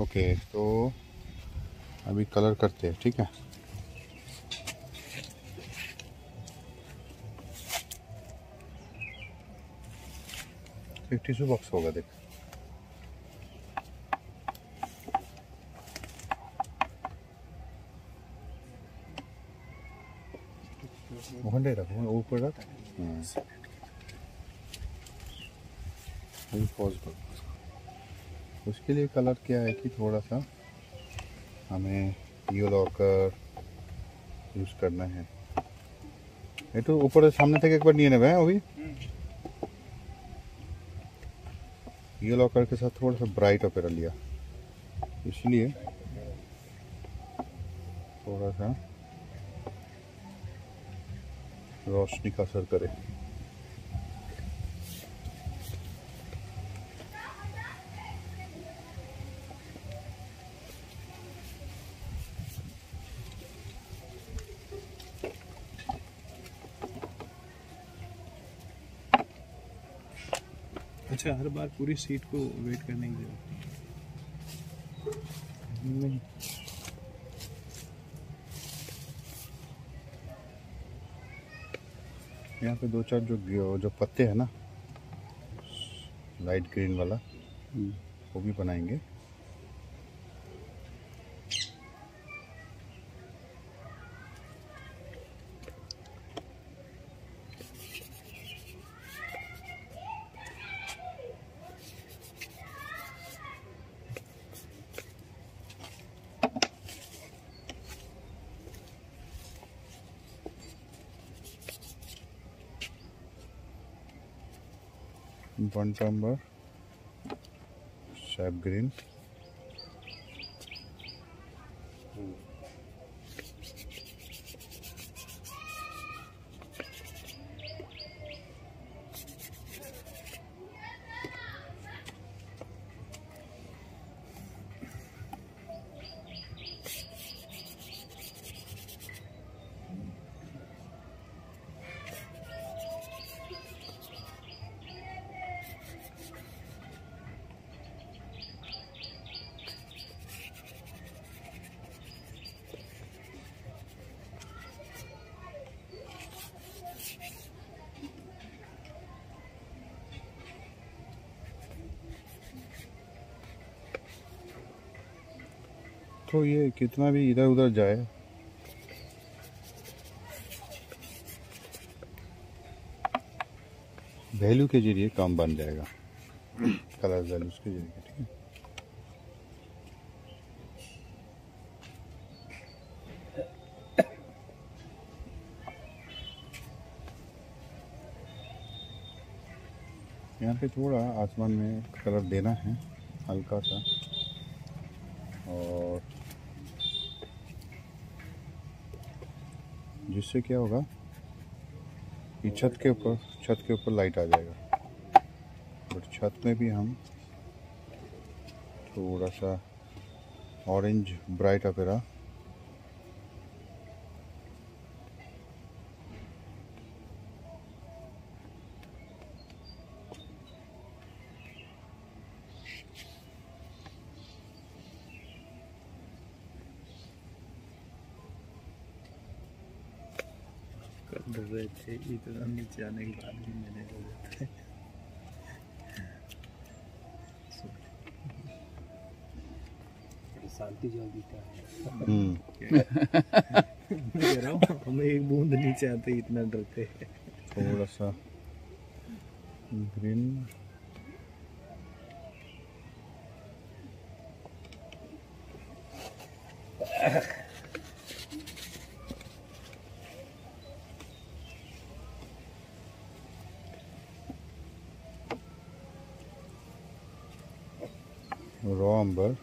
Okay, तो अभी colour करते हैं, ठीक है। एक टिश्यू बॉक्स होगा, देख। वहाँ दे रखो, ऊपर रख। अभी पॉज कर। उसके लिए कलर क्या है कि थोड़ा सा हमें यो लॉकर यूज़ करना है। ये तो ऊपर सामने तक एक बार नहीं है अभी। यो लॉकर के साथ थोड़ा सा ब्राइट ऑपेरा लिया, इसलिए थोड़ा सा रोशनी का असर करे। अच्छा, हर बार पूरी सीट को वेट करने की जरूरत नहीं, यहाँ पे दो चार जो पत्ते हैं ना, लाइट ग्रीन वाला, वो भी बनाएंगे। burnt umber, sap green, तो ये कितना भी इधर उधर जाए, वैल्यू के जरिए काम बन जाएगा। कलर वैल्यूज के जरिए, ठीक है। यहाँ पे थोड़ा आसमान में कलर देना है, हल्का सा। और जिससे क्या होगा कि छत के ऊपर लाइट आ जाएगा। बट छत में भी हम थोड़ा सा ऑरेंज ब्राइट अपेरा कर रहे थे। इतना नीचे आने के बाद भी मैंने शांति जल्दी का कह रहा हूँ, हमें एक बूंद नीचे आते इतना डरते हैं। थोड़ा सा ग्रीन, रॉ अंबर,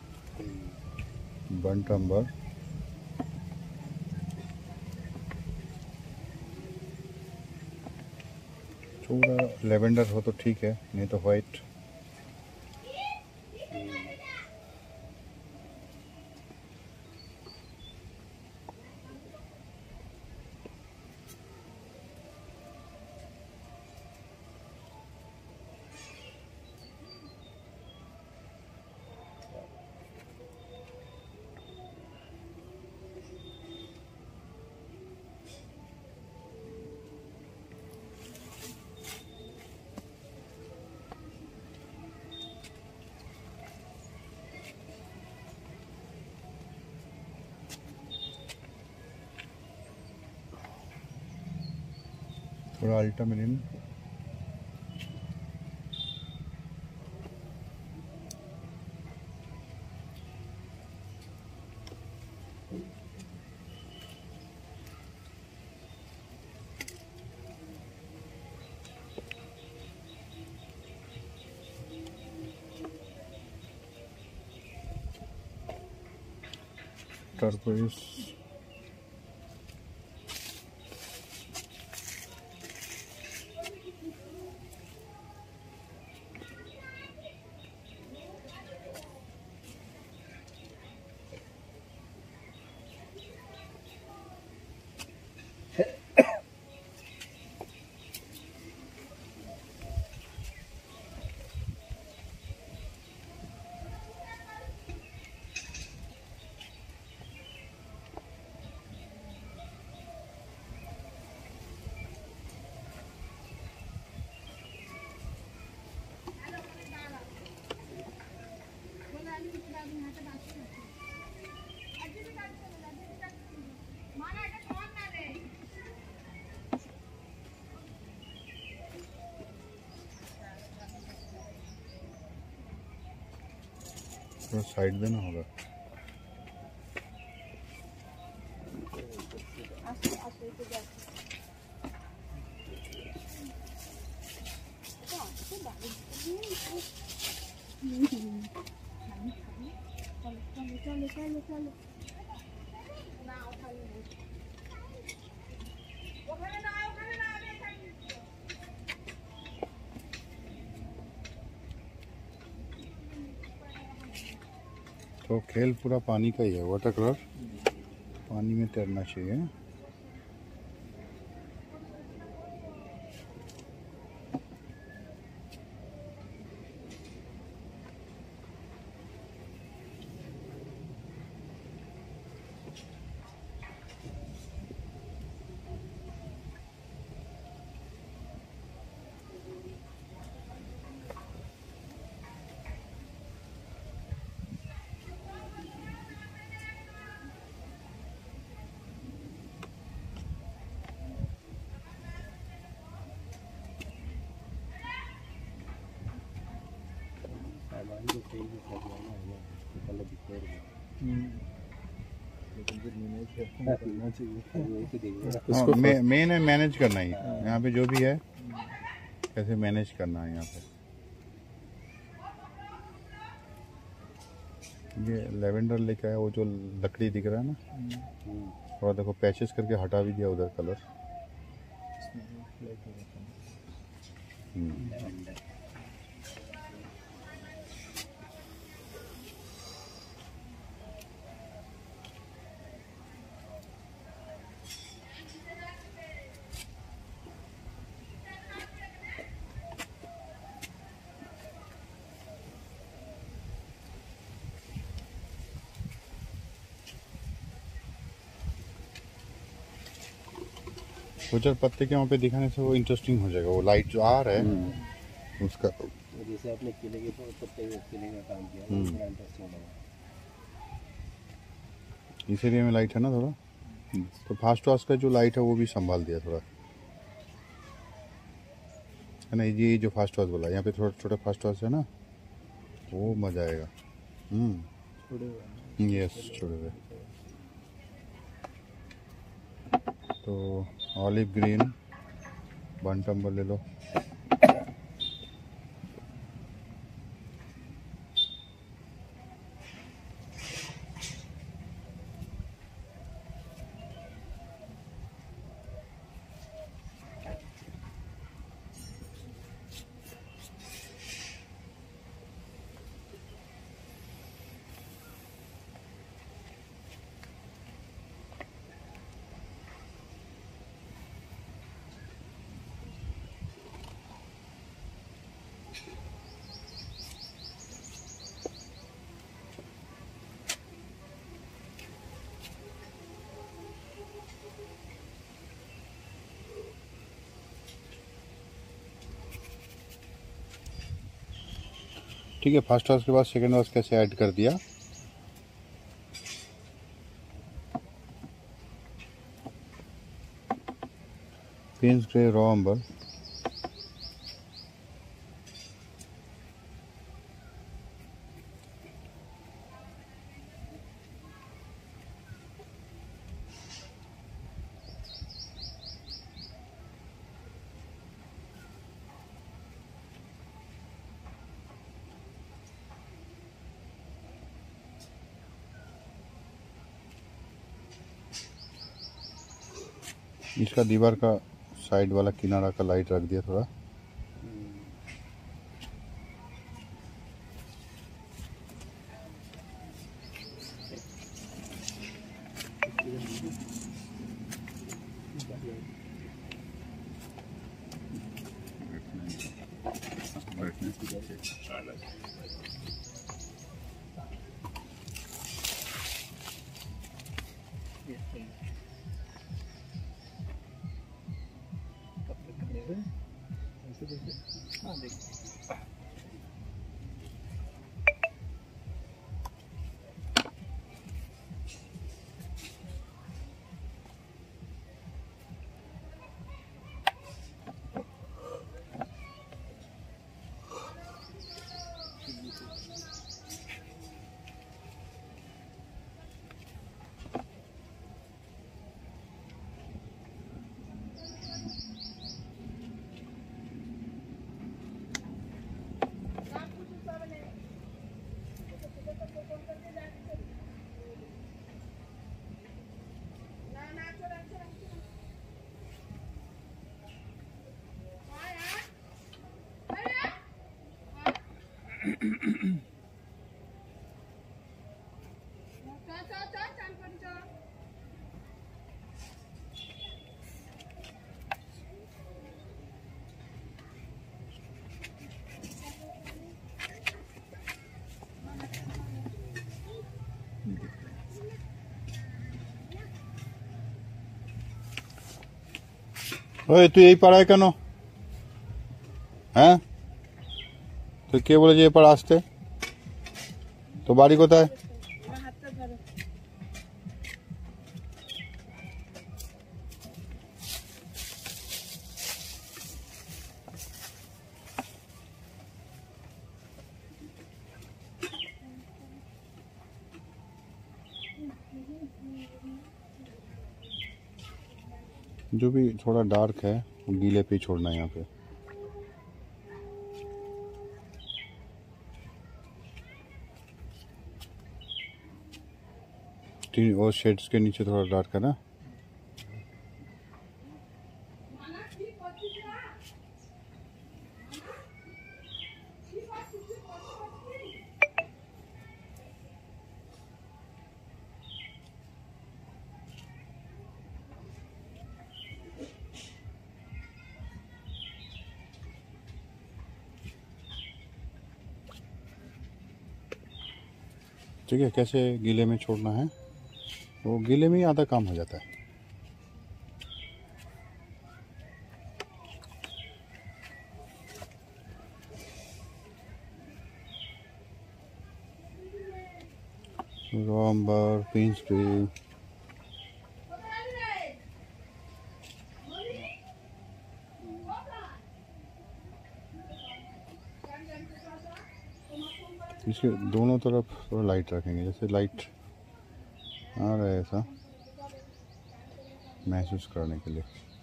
बंट अंबर, थोड़ा लेवेंडर हो तो ठीक है, नहीं तो वाइट। पूरा अल्ट्रामरीन। टर्कोइज। तो साइड देना होगा। तो खेल पूरा पानी का ही है, वाटर कलर पानी में तैरना चाहिए। हाँ, मेन है मैनेज करना ही। यहाँ पे जो भी है कैसे मैनेज करना है। यहाँ पे ये लेवेंडर लेके आया, वो जो लकड़ी दिख रहा है ना, और देखो पैचेस करके हटा भी दिया उधर कलर। गुजर पत्ते के वहाँ पे दिखाने से वो इंटरेस्टिंग हो जाएगा। वो लाइट जो आ रहा है उसका, जैसे आपने किले के पत्ते किले का काम किया बड़ा इंटरेस्टिंग लगा। इस एरिया में लाइट है ना थोड़ा, तो फास्ट वॉश का जो लाइट है वो भी संभाल दिया थोड़ा, है ना। ये जो फास्ट वॉश बोला, यहाँ पे थोड़ा छोटा फास्ट वॉश है ना, वो मजा आएगा। यस, छोड़े हुए। तो ऑलिव ग्रीन बंटम्बर ले लो। ठीक है, फर्स्ट वॉश के बाद सेकंड वॉश कैसे ऐड कर दिया। Payne's grey raw umber. इसका दीवार का साइड वाला किनारा का लाइट रख दिया थोड़ा। हाँ देख ওই তুই এই পাড়ায় কেন? হ্যাঁ, তুই কে বলেছে এ পাড়া আসতে? তো বাড়ি কোথায়? जो भी थोड़ा डार्क है वो गीले पे छोड़ना है यहाँ पे। वो शेड्स के नीचे थोड़ा डार्क है ना। ठीक है, कैसे गीले में छोड़ना है, वो गीले में ही आधा काम हो जाता है। रॉ अंबर, पेंस ग्रे, इसके दोनों तरफ थोड़ा लाइट रखेंगे, जैसे लाइट आ रहा है ऐसा महसूस करने के लिए।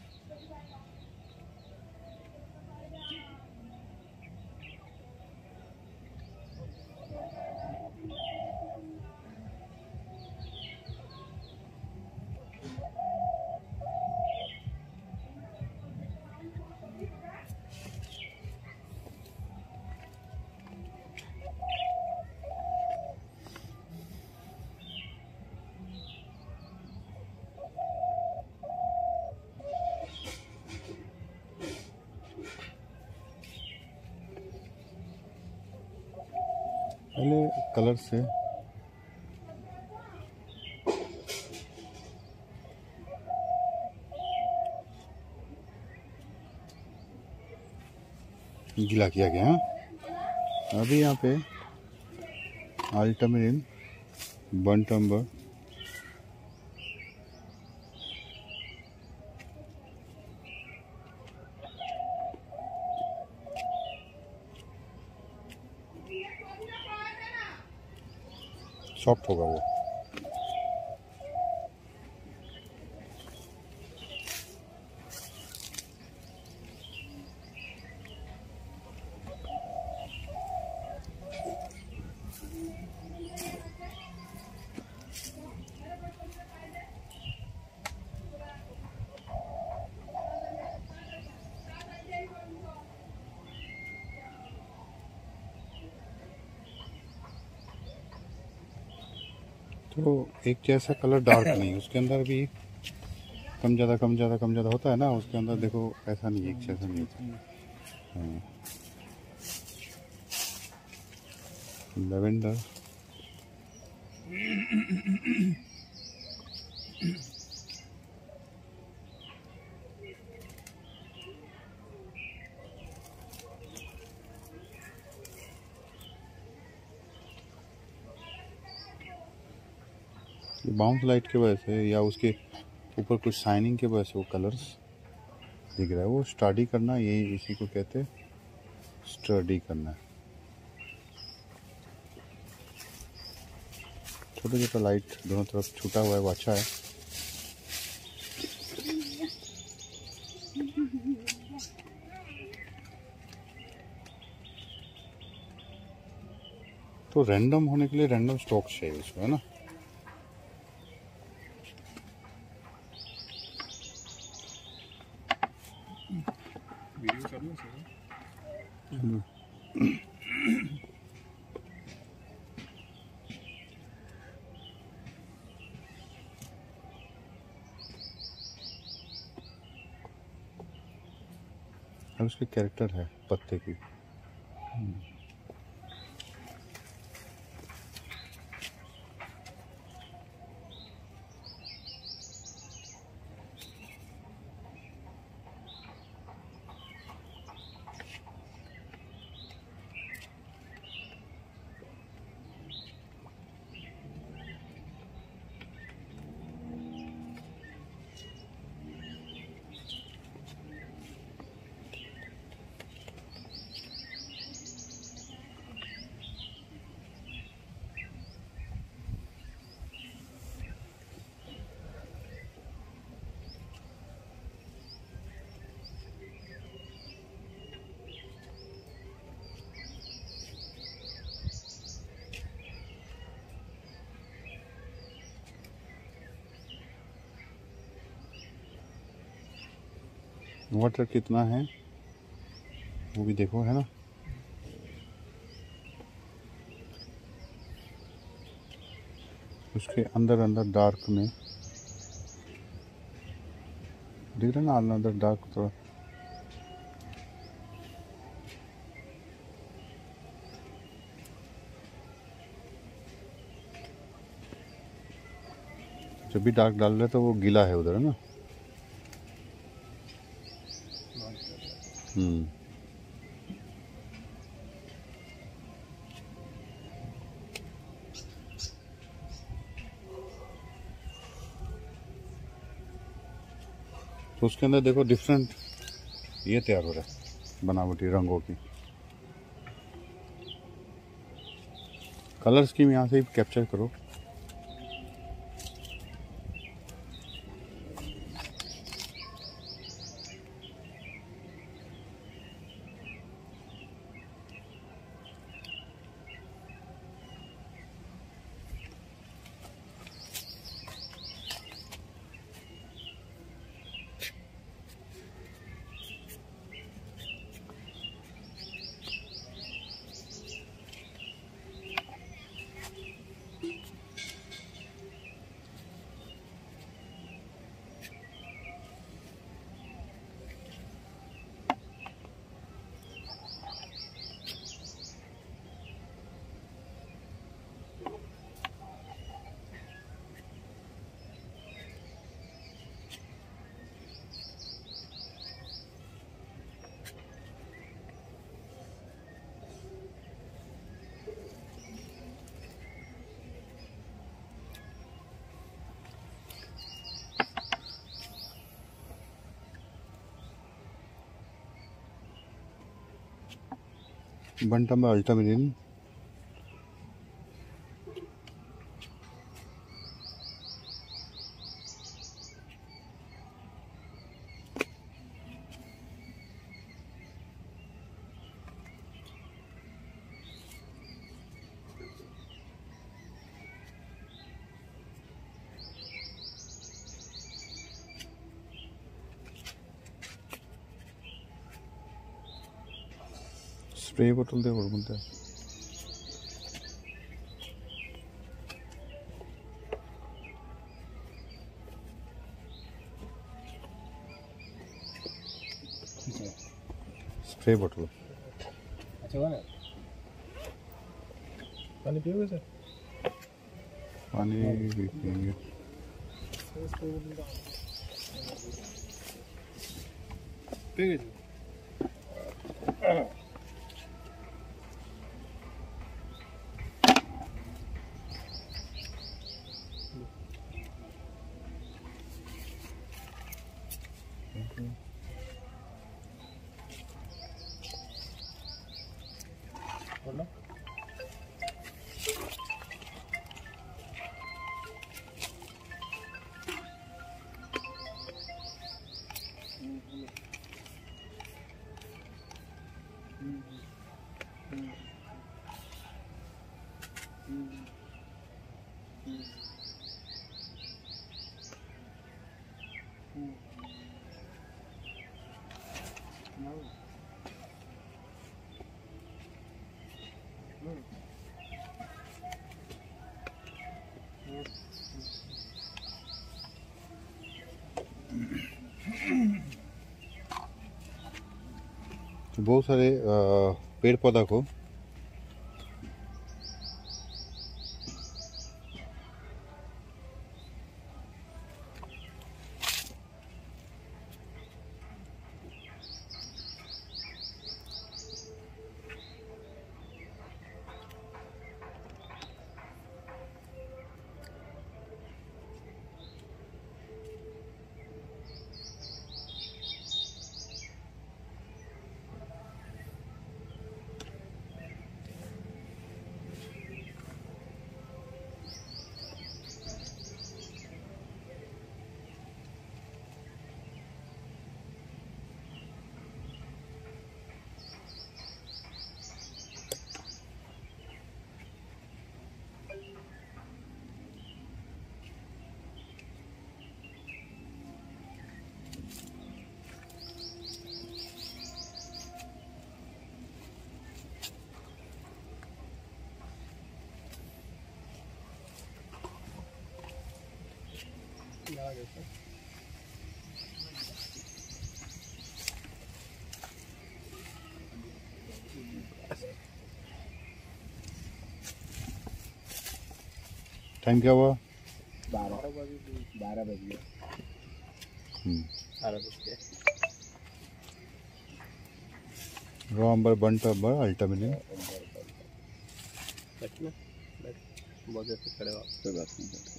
पहले कलर से गीला किया गया। अभी यहाँ पे अल्ट्रामरीन, बर्न्ट अंबर, सॉफ्ट होगा वो। तो एक जैसा कलर डार्क नहीं, उसके अंदर भी कम ज़्यादा कम ज़्यादा कम ज़्यादा होता है ना, उसके अंदर देखो ऐसा नहीं, एक जैसा नहीं होता। हाँ। लेवेंडर बाउंस लाइट की वजह से या उसके ऊपर कुछ शाइनिंग की वजह से वो कलर्स दिख रहा है। वो स्टडी करना, यही इसी को कहते हैं स्टडी करना। छोटा छोटा लाइट दोनों तरफ छूटा हुआ है, वो अच्छा है। तो रैंडम होने के लिए रैंडम स्टॉक चाहिए इसको, है ना। वीडियो कर लो सर। और उसके कैरेक्टर है पत्ते की। वाटर कितना है वो भी देखो, है ना। उसके अंदर अंदर डार्क में दिख रहा है ना, अंदर डार्क थोड़ा। जब भी डार्क डाल रहे तो वो गीला है उधर, है ना। हम्म। तो उसके अंदर देखो डिफरेंट ये तैयार हो रहा है, बनावटी रंगों की। कलर स्कीम यहाँ से ही कैप्चर करो। बंटम अल्ट्रामरीन स्प्रे बोतल दे और बनता है। स्प्रे बोतल अच्छा हुआ ना? पानी पियोगे सर? पानी भी पिएंगे। पियोगे जी? बोलो। तो बहुत सारे पेड़ पौधा को टाइम क्या हुआ? 12 बज गए। 12 बज गए। नवंबर बंट अल्टा मिलेंगे। बैठना, बैठ। बहुत देर से खड़े हो आप। कोई बात नहीं, बैठ।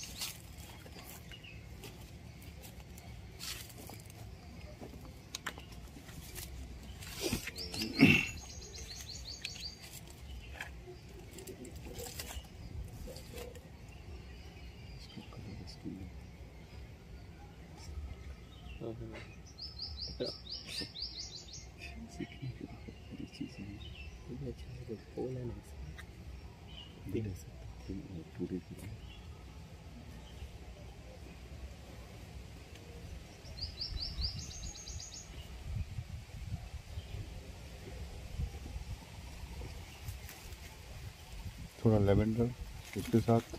थोड़ा लेवेंडर उसके साथ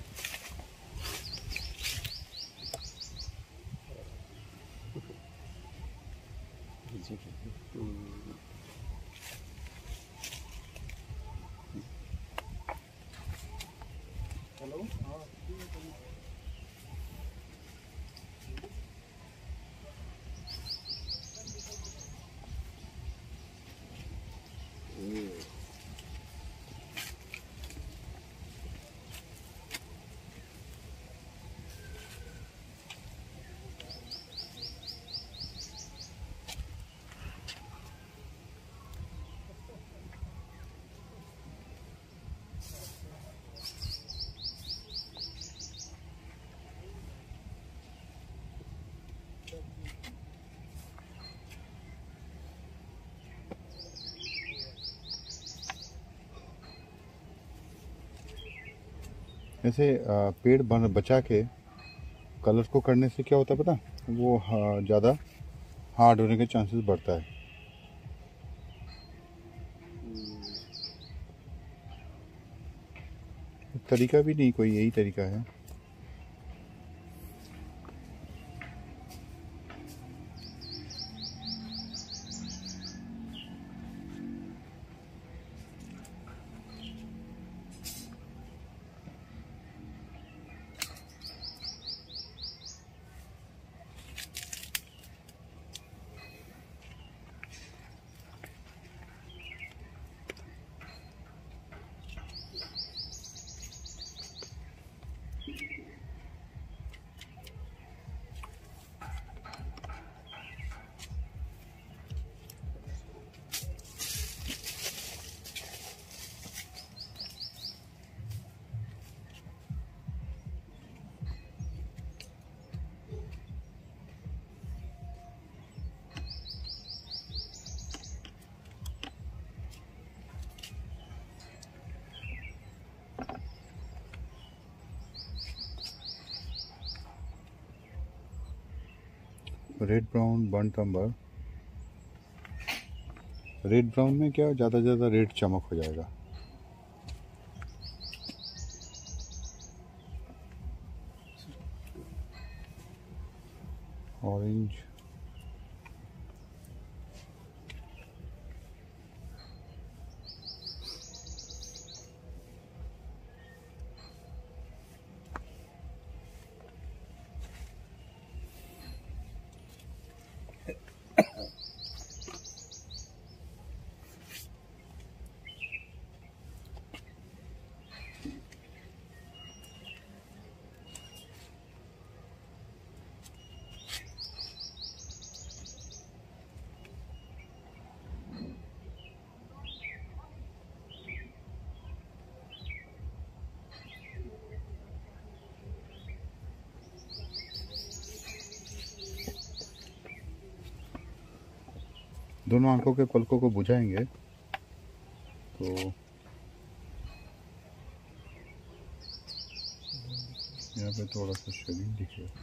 ऐसे पेड़ बचा के कलर को करने से क्या होता है पता? वो ज़्यादा हार्ड होने के चांसेस बढ़ता है। तरीका भी नहीं कोई, यही तरीका है। Red brown burnt umber. Red brown में क्या ज़्यादा से ज़्यादा रेड चमक हो जाएगा। ऑरेंज दोनों आंखों के पलकों को बुझाएंगे तो यहाँ पे थोड़ा सा शेडिंग दिखेगा।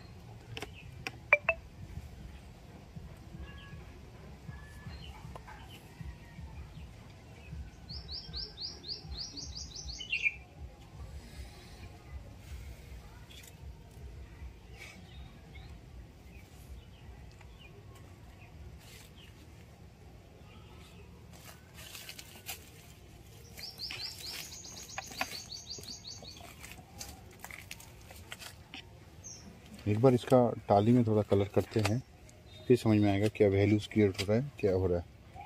एक बार इसका टाली में थोड़ा कलर करते हैं, फिर समझ में आएगा क्या वैल्यूज क्रिएट हो रहा है, क्या हो रहा है।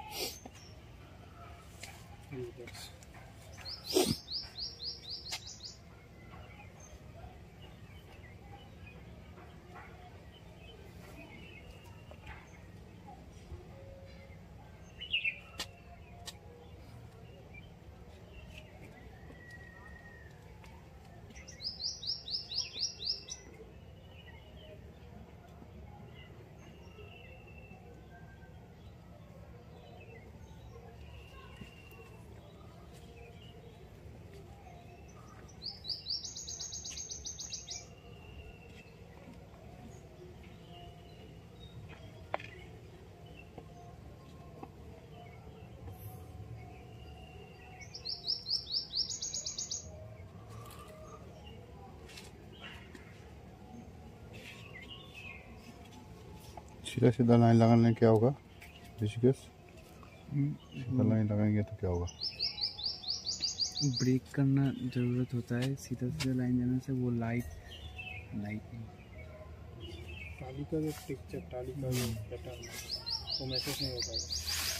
सीधा सीधा लाइन लगाने क्या होगा ऋषिकेश? सीधा लाइन लगाएंगे तो क्या होगा? ब्रेक करना ज़रूरत होता है। सीधा सीधा लाइन जाने से वो लाइट टाली का जो पिक्चर, टाली का जो पैटर्न वो मैसेज नहीं हो पाएगा।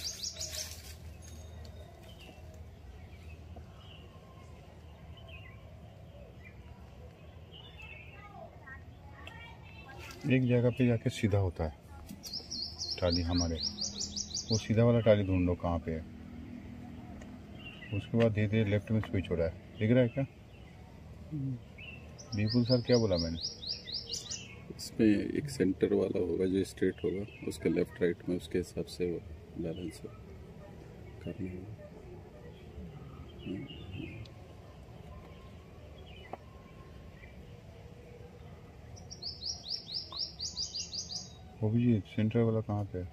एक जगह पे जाके सीधा होता है टाली हमारे, वो सीधा वाला टाली ढूंढो कहाँ पे है। उसके बाद धीरे धीरे लेफ्ट में स्विच हो रहा है, दिख रहा है क्या? विपुल सर क्या बोला मैंने? इसमें एक सेंटर वाला होगा जो स्ट्रेट होगा, उसके लेफ्ट राइट में उसके हिसाब से वो बैलेंस करना होगा। वो भी सेंटर वाला कहाँ पे है?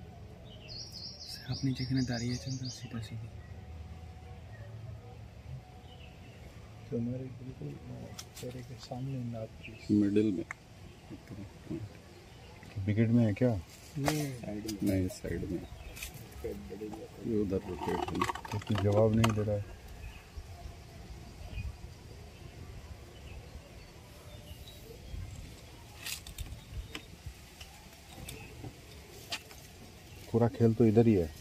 আপনি যেখানে দাঁড়িয়ে আছেন তার সিধা সিধি तुम्हारे बिल्कुल चेहरे के सामने नाक की मिडिल में विकेट में है क्या? साइड में नहीं, साइड में पेट बढ़ेगा। ये उधर रोटेट है। तो कुछ जवाब नहीं दे रहा है। पूरा खेल तो इधर ही है।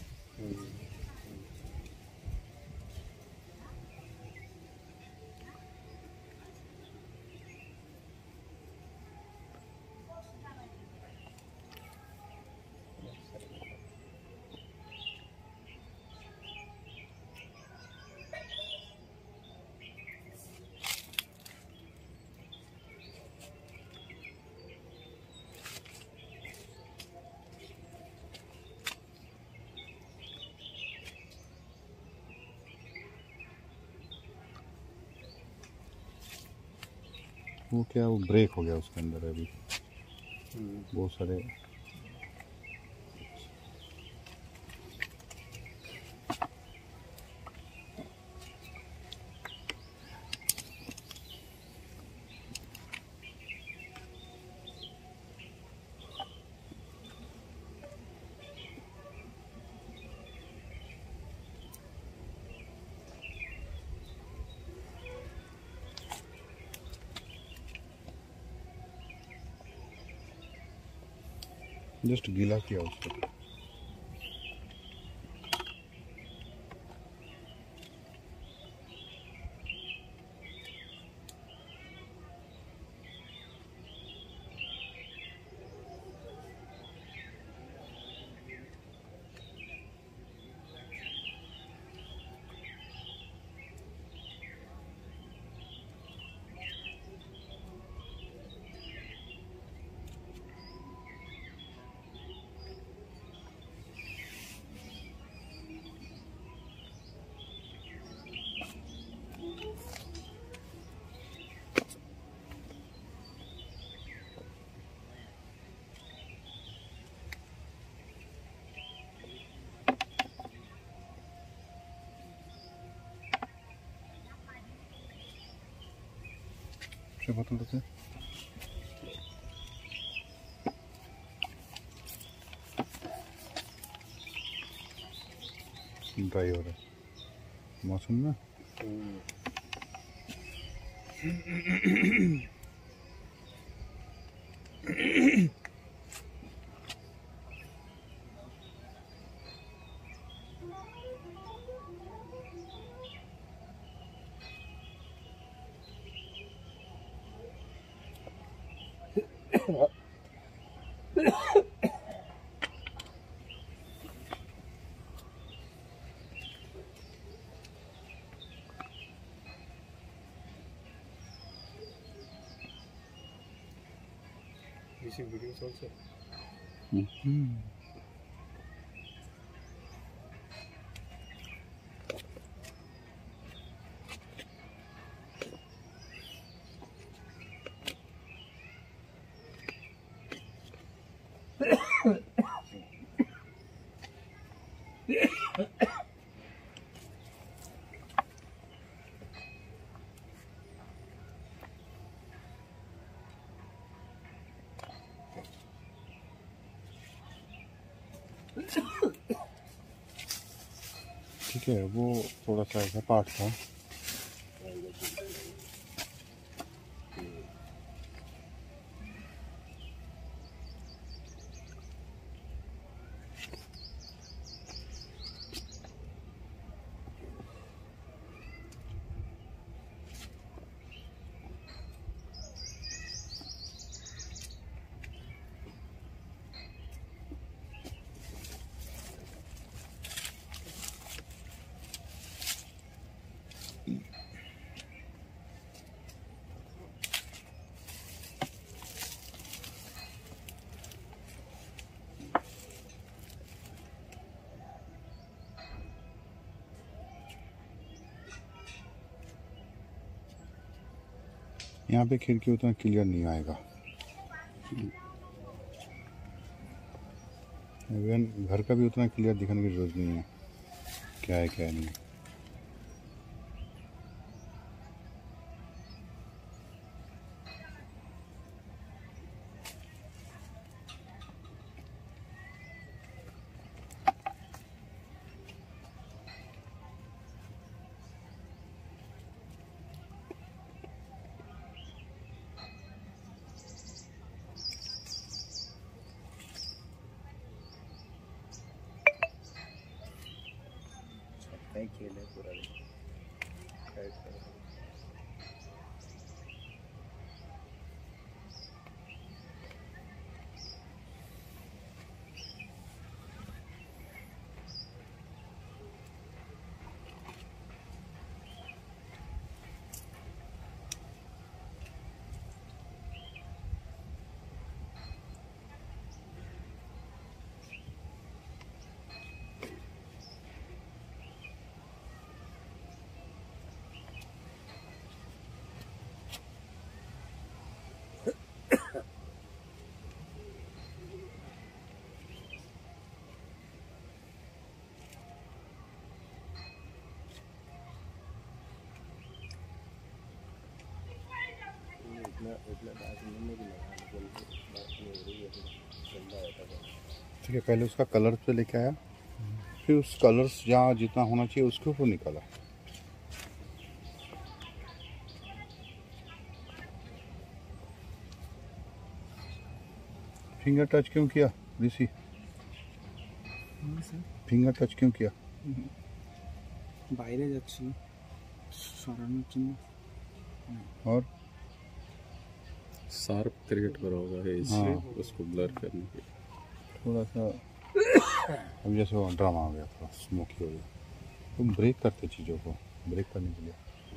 वो क्या, वो ब्रेक हो गया उसके अंदर अभी बहुत सारे। जस्ट गीला किया उसको। क्या बोतल रखे? ड्राई हो रहा है मौसम में। Using videos also. ठीक है, वो थोड़ा सा ऐसा पार्ट था। यहाँ पे खिड़की उतना क्लियर नहीं आएगा। इवन घर का भी उतना क्लियर दिखाने की जरूरत नहीं है, क्या है क्या नहीं। ही खेल है पूरा दिन। टाइट करो। इतना डार्क नहीं भी लगा, लेकिन बात नहीं हो रही है, गंदा होता है। ठीक है, पहले उसका कलर पे लेके आया, फिर उस कलर्स जहाँ जितना होना चाहिए उसके ऊपर निकाला। फिंगर टच क्यों किया ऋषि? फिंगर टच क्यों किया? বাইরে যাচ্ছি সরানোর জন্য। और शार्प क्रिएट करा होगा है इससे उसको ब्लर करने के लिए। थोड़ा सा अब जैसे वो ड्रामा हो गया, थोड़ा स्मोकी हो गया। तुम ब्रेक करते चीज़ों को, ब्रेक करने के लिए।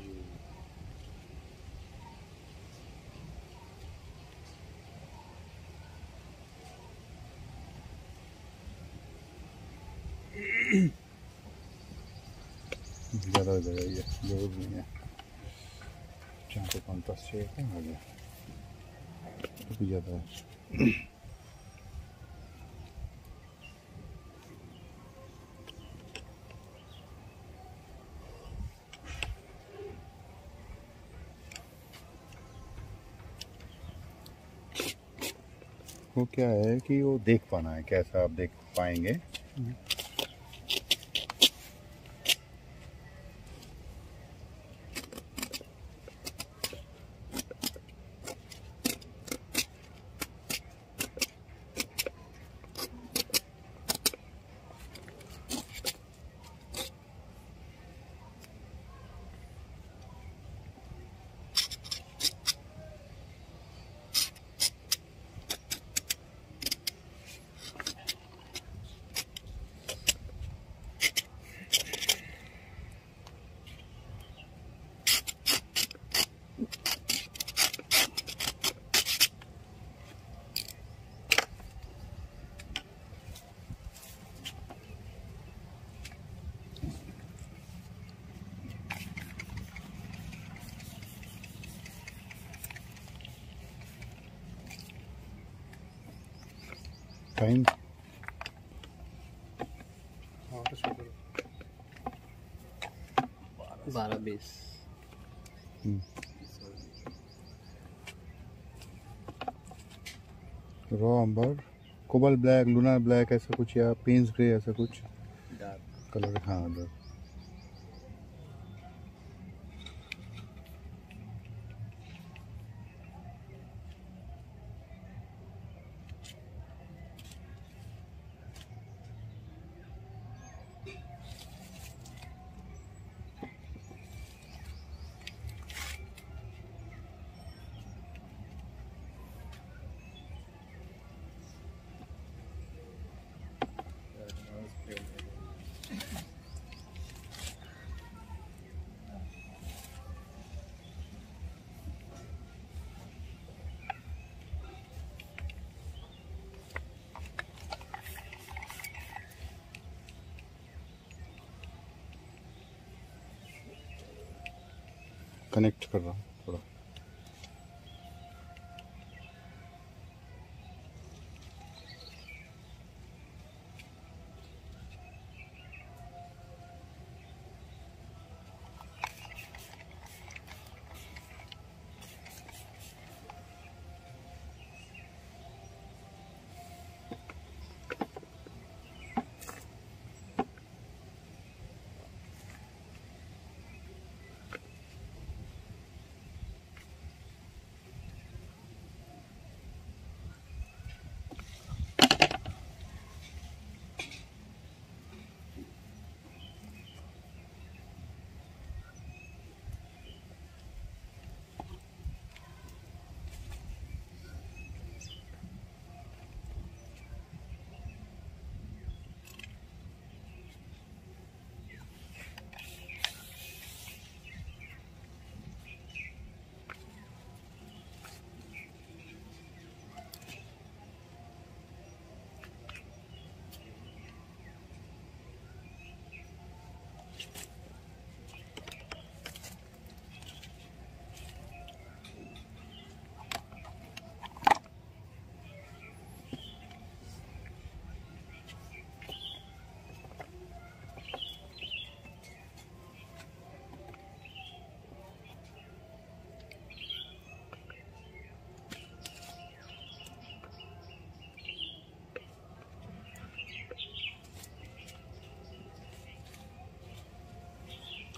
ज़्यादा जगह ये जरूर नहीं है, जहाँ पे कॉन्ट्रास्ट चाहिए था आ गया, तो भी ज़्यादा है। वो क्या है कि वो देख पाना है, कैसा आप देख पाएंगे। Time 12-20 raw umber, cobalt black, lunar black, ऐसा कुछ, या पेंस ग्रे, ऐसा कुछ डार्क कलर। हाँ अदर कनेक्ट कर रहा हूँ थोड़ा।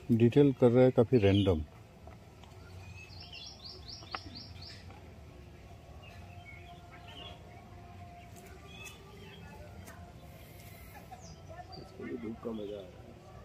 डिटेल कर रहा है काफ़ी रैंडम। इसको भी धूप का मजा आ रहा है।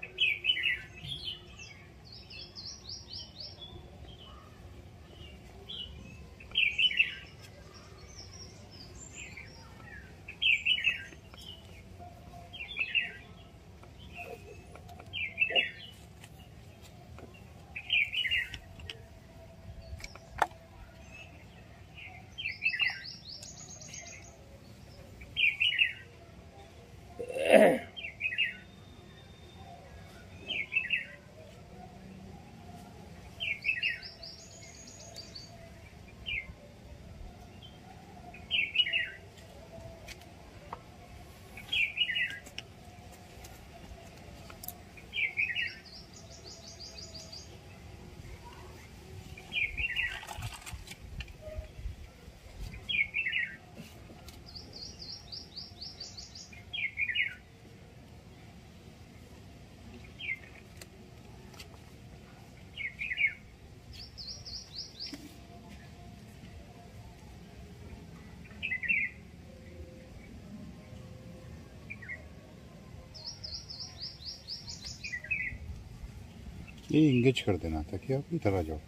ये इंगेज कर देना था कि आप इधर आ जाओ।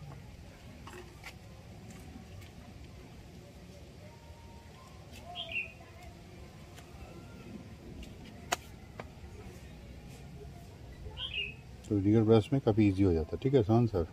तो रिगर ब्रश में काफ़ी इजी हो जाता है। ठीक है शान सर।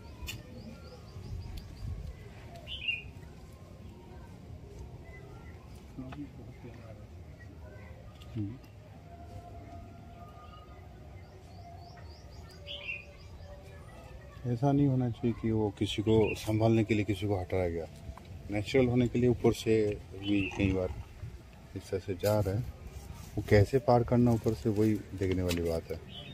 ऐसा नहीं होना चाहिए कि वो किसी को संभालने के लिए किसी को हटाया गया। नेचुरल होने के लिए ऊपर से भी कई बार इस तरह से जा रहे हैं, वो कैसे पार करना ऊपर से वही देखने वाली बात है।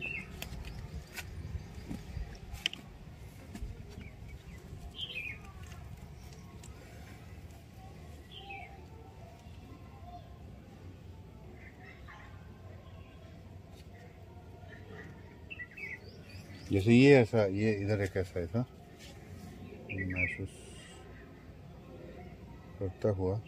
जैसे ये ऐसा, ये इधर एक ऐसा महसूस करता हुआ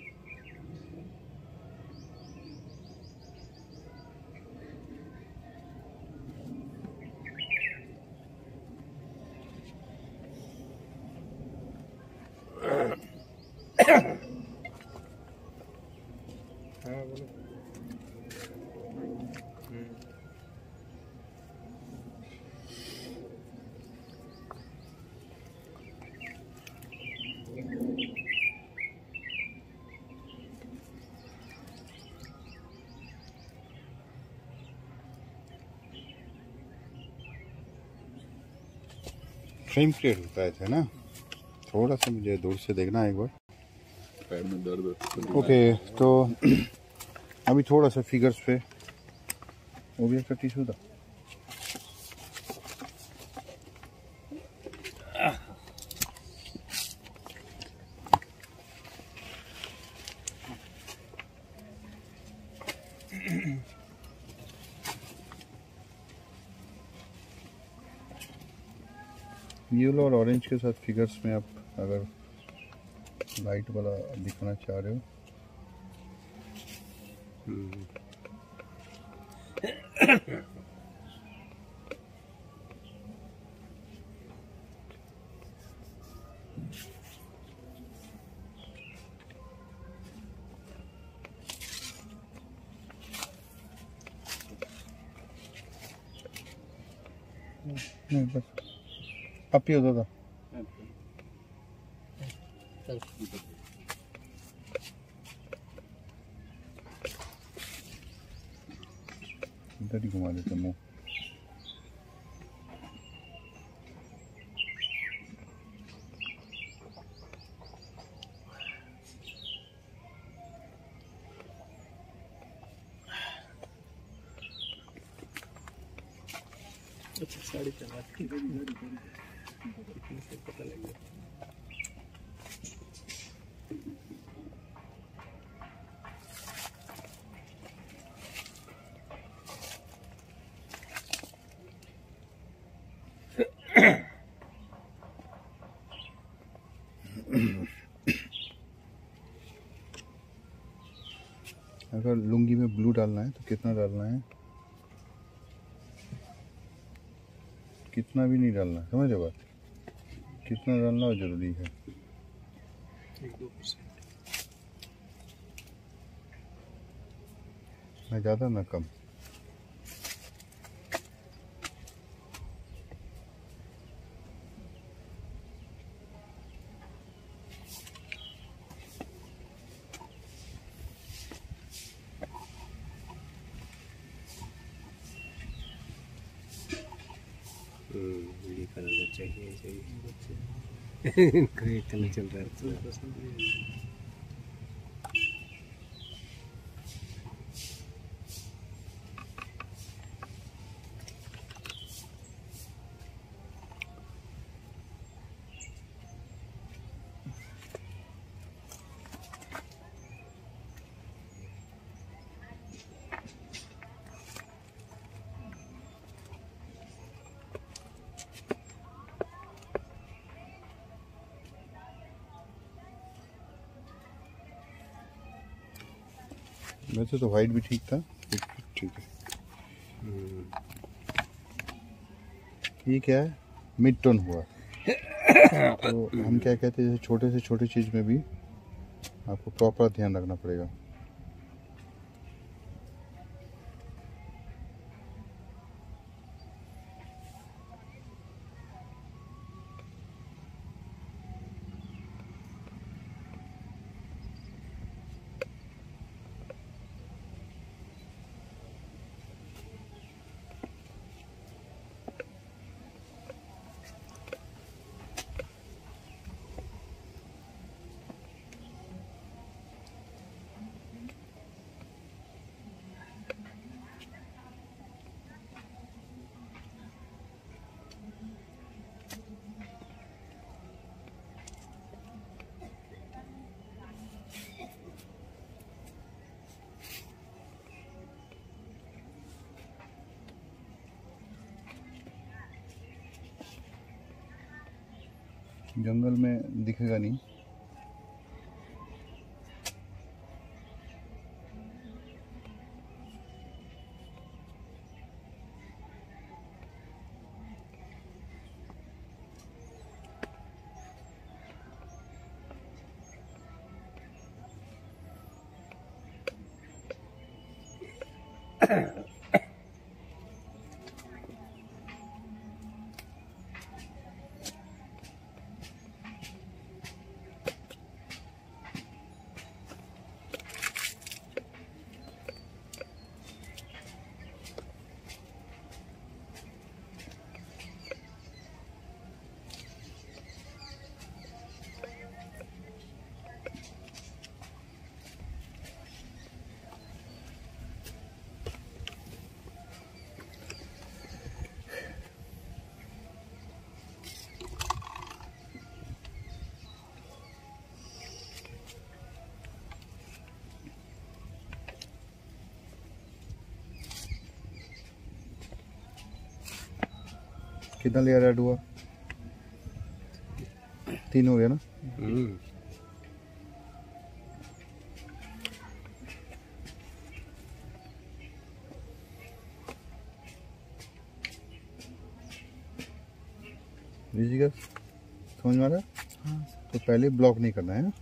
फ्रेम क्रिएट होता है ना। थोड़ा सा मुझे दूर से देखना है एक बार। पैर में दर्द। ओके तो अभी थोड़ा सा फिगर्स पे वो भी एक टिश्यू था। येलो और ऑरेंज के साथ फिगर्स में आप अगर लाइट वाला दिखाना चाह रहे हो नहीं, बस अब ही होता था। इधर ही घुमा देते मुँह। अच्छा साड़ी चला पता लग गया। अगर लुंगी में ब्लू डालना है तो कितना डालना है, कितना भी नहीं डालना, समझ बात, कितना डालना जरूरी है। 1-2%। ना ज़्यादा ना कम। ये कलर चाहिए ग्रे कलर चल रहा है। वैसे तो वाइट भी ठीक था, ठीक है। ये क्या है, मिड टोन हुआ। तो हम क्या कहते हैं, जैसे छोटे से छोटी चीज़ में भी आपको प्रॉपर ध्यान रखना पड़ेगा। जंगल में दिखेगा नहीं। कितना लेयर ऐड हुआ, 3 हो गया ना। लीजिएगा, समझ में आ रहा है। हाँ तो पहले ब्लॉक नहीं करना है।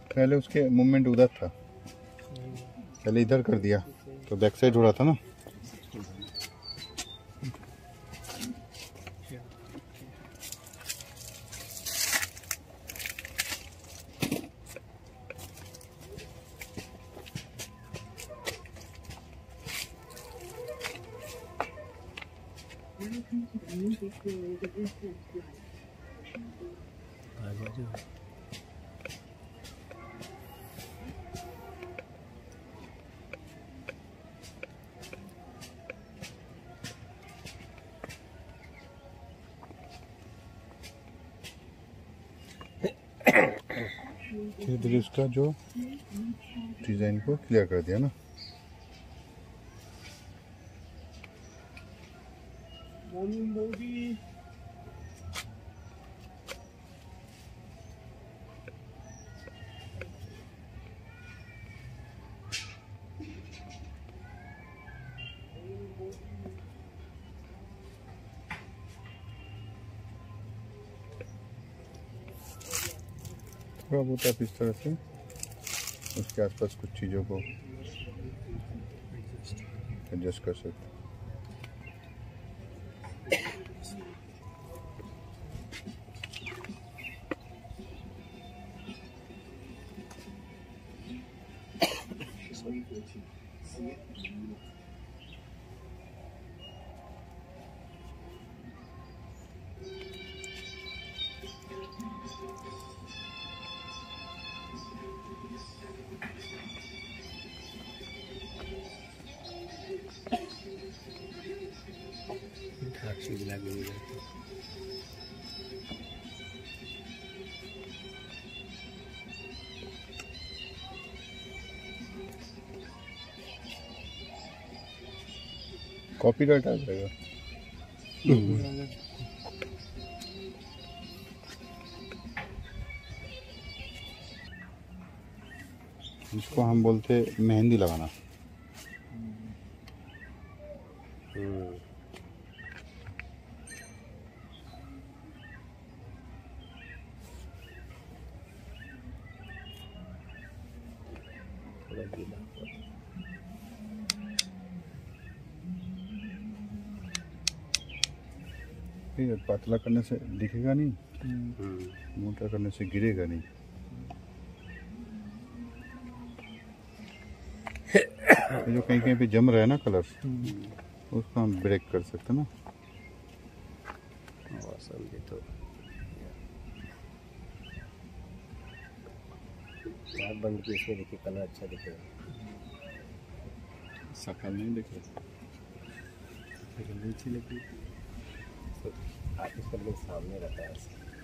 पहले उसके मूवमेंट उधर था, पहले इधर कर दिया तो बैक साइड हो रहा था ना। धीरे धीरे उसका जो डिजाइन को क्लियर कर दिया ना। थोड़ा बहुत आप इस तरह से उसके आसपास कुछ चीज़ों को एडजस्ट कर सकते हैं। कॉपीराइट आ जाएगा। इसको हम बोलते मेहंदी लगाना। पतला करने से दिखेगा नहीं, मोटा करने से गिरेगा नहीं। तो जो कहीं कहीं पे जम रहा है ना कलर, उसको हम ब्रेक कर सकते हैं ना। तो बंद की इसमें देखिए कलर अच्छा दिखेगा। शकल नहीं दिखे, नीचे लगी आप इसका लोग सामने रहता है।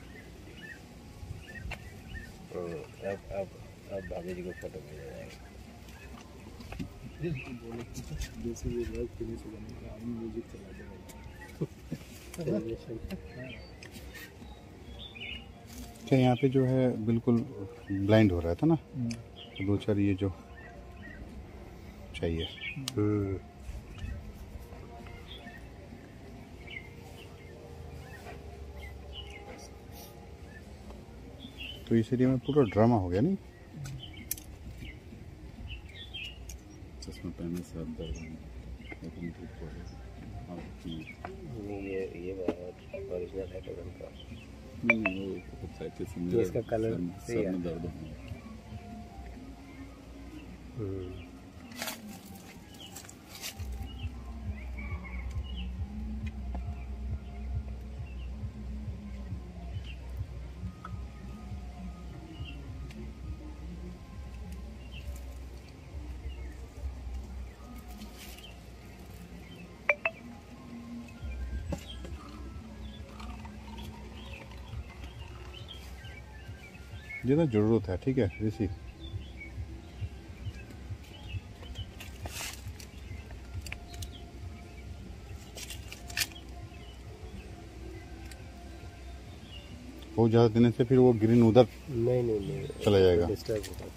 अब भाभी जी को फोटो भेजा जाएगा। जैसे ये वर्क फिनिश हो जाने का हम म्यूजिक चला देगा। क्या यहाँ पे जो है बिल्कुल ब्लाइंड हो रहा था ना, तो दो चार ये जो चाहिए। तो इस एरिया में पूरा ड्रामा हो गया नहीं। चश्मा पहनने से अब दर्द लेकिन ठीक हो गया। ये ओरिजिनल है कलर का। नहीं वो साइड से मेरे इसका कलर सर में दर्द होने लगा। जितना ज़रूरत है, ठीक है ऋषि। बहुत ज़्यादा देने से फिर वो ग्रीन उधर नहीं चला जाएगा। डिस्टर्ब होगा।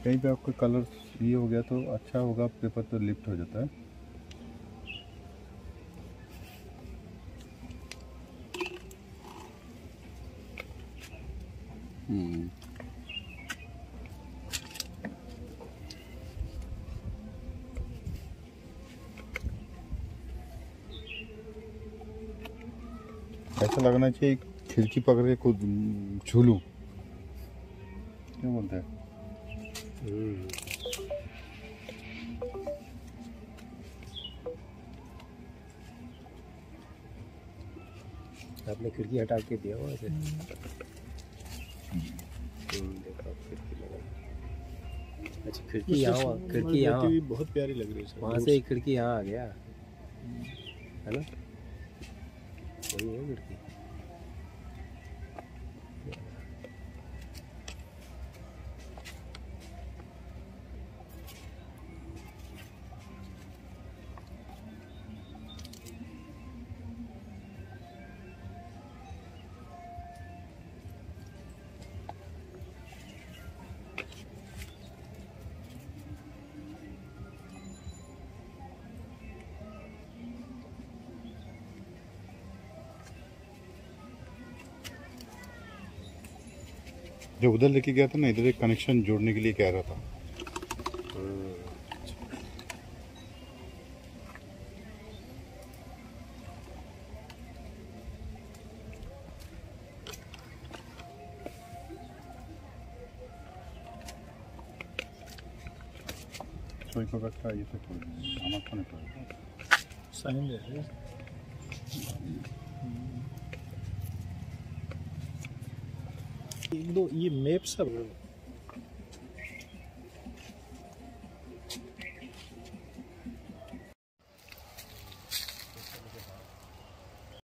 कहीं पे आपका कलर ये हो गया तो अच्छा होगा, पेपर तो लिफ्ट हो जाता है। ऐसा लगना चाहिए खिड़की पकड़ के खुद झूलूं, क्या बोलते हैं। आपने खिड़की हटा के दिया वहाँ से। देखो खिड़की लगा। अच्छा खिड़की यहाँ, खिड़की यहाँ बहुत प्यारी लग रही है। वहाँ से एक खिड़की यहाँ आ गया है ना, वही है खिड़की। जो उधर लेके गया था ना, इधर एक कनेक्शन जोड़ने के लिए कह रहा था। ছয় প্রকারটা ইয়েতে পড়বে, আমার ফোনে পড়বে। साइन दे रहे हैं। एक दो ये मैप सब